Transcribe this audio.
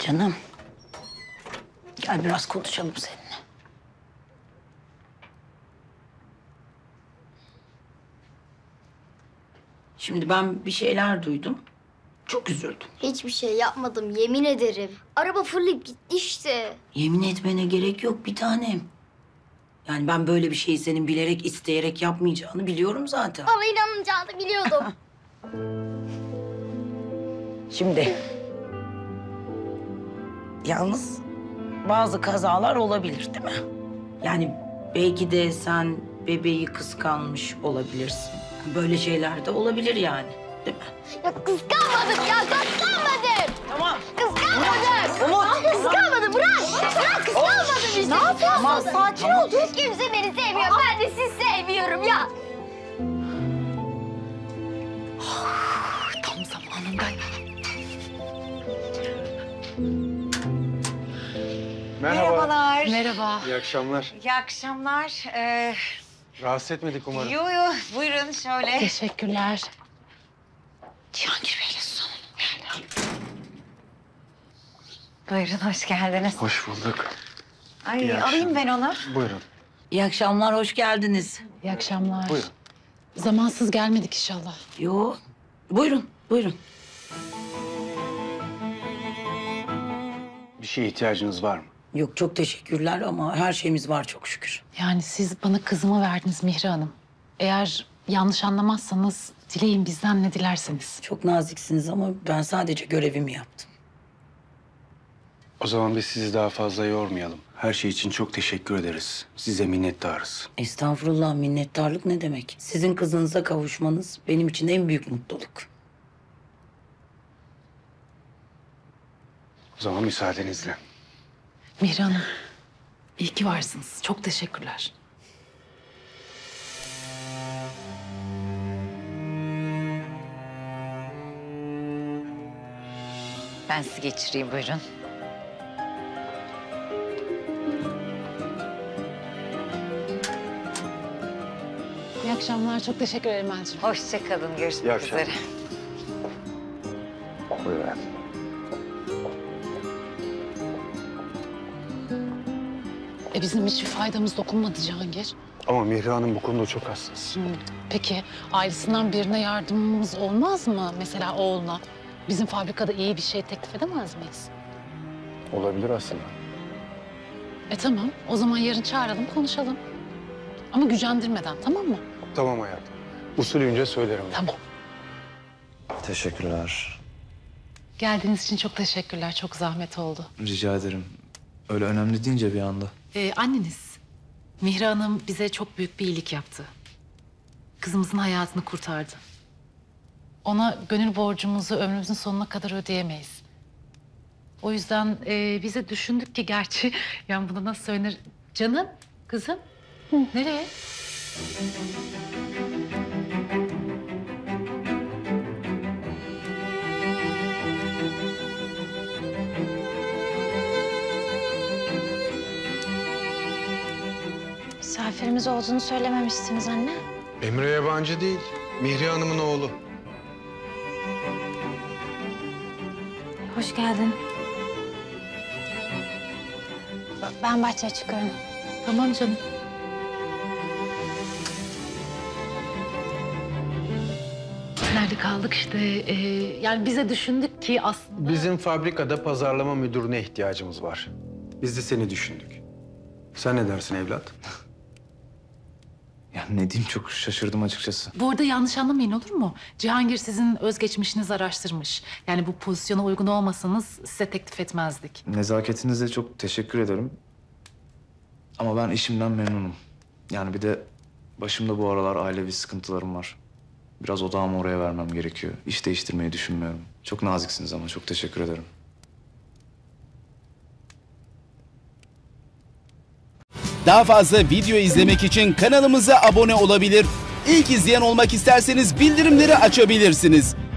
Canım. Gel biraz konuşalım seninle. Şimdi ben bir şeyler duydum. Çok üzüldüm. Hiçbir şey yapmadım, yemin ederim. Araba fırlayıp gitti işte. Yemin etmene gerek yok bir tanem. Yani ben böyle bir şeyi senin bilerek, isteyerek yapmayacağını biliyorum zaten. Ama inanacağını biliyordum. Şimdi... Yalnız bazı kazalar olabilir değil mi? Yani belki de sen bebeği kıskanmış olabilirsin. Böyle şeyler de olabilir yani, değil mi? Ya kıskanmadım ya, kıskanmadım. Tamam. Kıskanmadım. Umut. Kıskanmadım, bırak. Bırak, kıskanmadım işte. Ne yapıyorsun? Tamam, sakin ol. Hiç kimse beni sevmiyor, ben de sizi sevmiyorum ya. Tam zamanında. Merhabalar. Merhaba. İyi akşamlar. İyi akşamlar. Rahatsız etmedik umarım. Yo, buyurun şöyle. Teşekkürler. Cihangir Bey'le son. Buyurun, hoş geldiniz. Hoş bulduk. Ay, İyi alayım ben onu. Buyurun. İyi akşamlar, hoş geldiniz. İyi akşamlar. Buyurun. Zamansız gelmedik inşallah. Yo, buyurun, buyurun. Bir şeye ihtiyacınız var mı? Yok, çok teşekkürler ama her şeyimiz var çok şükür. Yani siz bana kızımı verdiniz Mihri Hanım. Eğer yanlış anlamazsanız dileyin bizden ne dilerseniz. Çok naziksiniz ama ben sadece görevimi yaptım. O zaman biz sizi daha fazla yormayalım. Her şey için çok teşekkür ederiz. Size minnettarız. Estağfurullah, minnettarlık ne demek? Sizin kızınıza kavuşmanız benim için en büyük mutluluk. O zaman müsaadenizle. Mihri Hanım, iyi ki varsınız. Çok teşekkürler. Ben sizi geçireyim, buyurun. İyi akşamlar. Çok teşekkür ederim Elçin. Hoşça kalın, İyi görüşmek akşamlar. üzere. Buyurun. Bizim hiçbir faydamız dokunmadı Cihangir. Ama Mihri Hanım bu konuda çok hassas. Peki ailesinden birine yardımımız olmaz mı? Mesela oğluna. Bizim fabrikada iyi bir şey teklif edemez miyiz? Olabilir aslında. Tamam. O zaman yarın çağıralım, konuşalım. Ama gücendirmeden, tamam mı? Tamam hayatım. Usulünce söylerim. Tamam. Teşekkürler. Geldiğiniz için çok teşekkürler. Çok zahmet oldu. Rica ederim. Öyle önemli deyince bir anda. Anneniz, Mihri Hanım bize çok büyük bir iyilik yaptı. Kızımızın hayatını kurtardı. Ona gönül borcumuzu ömrümüzün sonuna kadar ödeyemeyiz. O yüzden bize düşündük ki gerçi... Yani bunu nasıl söylenir? Canım, kızım. Nereye? Misafirimiz olduğunu söylememiştiniz anne. Emre yabancı değil. Mihri Hanım'ın oğlu. Hoş geldin. Ben bahçeye çıkıyorum. Tamam canım. Nerede kaldık işte? Yani bize düşündük ki aslında... Bizim fabrikada pazarlama müdürüne ihtiyacımız var. Biz de seni düşündük. Sen ne dersin evlat? Ya ne diyeyim, çok şaşırdım açıkçası. Bu arada yanlış anlamayın, olur mu? Cihangir sizin özgeçmişinizi araştırmış. Yani bu pozisyona uygun olmasanız size teklif etmezdik. Nezaketinize çok teşekkür ederim. Ama ben işimden memnunum. Yani bir de başımda bu aralar ailevi sıkıntılarım var. Biraz odağımı oraya vermem gerekiyor. İş değiştirmeyi düşünmüyorum. Çok naziksiniz ama çok teşekkür ederim. Daha fazla video izlemek için kanalımıza abone olabilir. İlk izleyen olmak isterseniz bildirimleri açabilirsiniz.